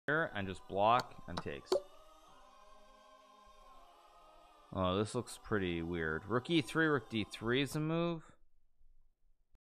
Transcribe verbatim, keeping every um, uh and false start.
and just block and takes. Oh, this looks pretty weird. Rook e three, rook d three is a move.